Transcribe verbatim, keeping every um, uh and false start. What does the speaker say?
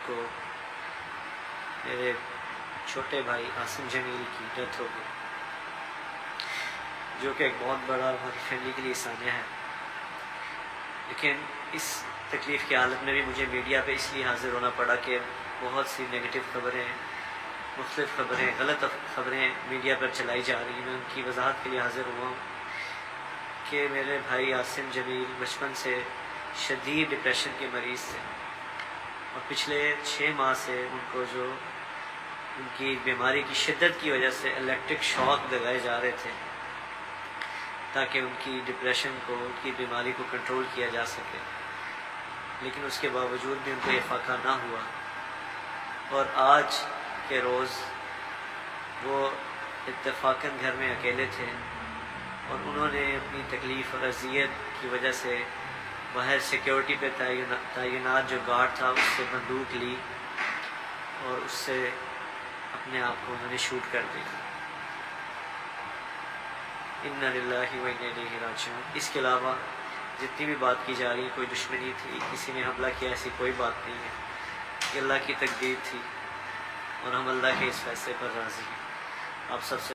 کو میرے چھوٹے بھائی عاصم جمیل کی ڈیتھ ہو گئی، جو کہ ایک بہت بڑا ہماری فیملی کے لیے سانحہ ہے۔ لیکن اس تکلیف کی حالت میں بھی مجھے میڈیا پہ اس لیے حاضر ہونا پڑا کہ بہت سی نگیٹو خبریں، مختلف خبریں، غلط خبریں میڈیا پر چلائی جا رہی ہیں۔ میں ان کی وضاحت کے لیے حاضر ہوا ہوں کہ میرے بھائی عاصم جمیل بچپن سے شدید ڈپریشن کے مریض تھے، اور پچھلے چھ ماہ سے ان کو جو ان کی بیماری کی شدت کی وجہ سے الیکٹرک شاک لگائے جا رہے تھے تاکہ ان کی ڈپریشن کو، ان کی بیماری کو کنٹرول کیا جا سکے، لیکن اس کے باوجود بھی ان کو یہ فاقہ نہ ہوا۔ اور آج کے روز وہ اتفاقاً گھر میں اکیلے تھے، اور انہوں نے اپنی تکلیف اور اذیت کی وجہ سے باہر سیکیورٹی پہ تعینات جو گارڈ تھا اس سے بندوق لی اور اس سے اپنے آپ کو انہوں نے شوٹ کر دیا۔ انا للہ و انا الیہ راجعون۔ اس کے علاوہ جتنی بھی بات کی جا رہی ہے، کوئی دشمنی تھی، کسی نے حملہ کیا، ایسی کوئی بات نہیں ہے۔ یہ اللہ کی تقدیر تھی اور ہم اللہ کے اس فیصلے پر راضی ہیں۔ آپ سب سے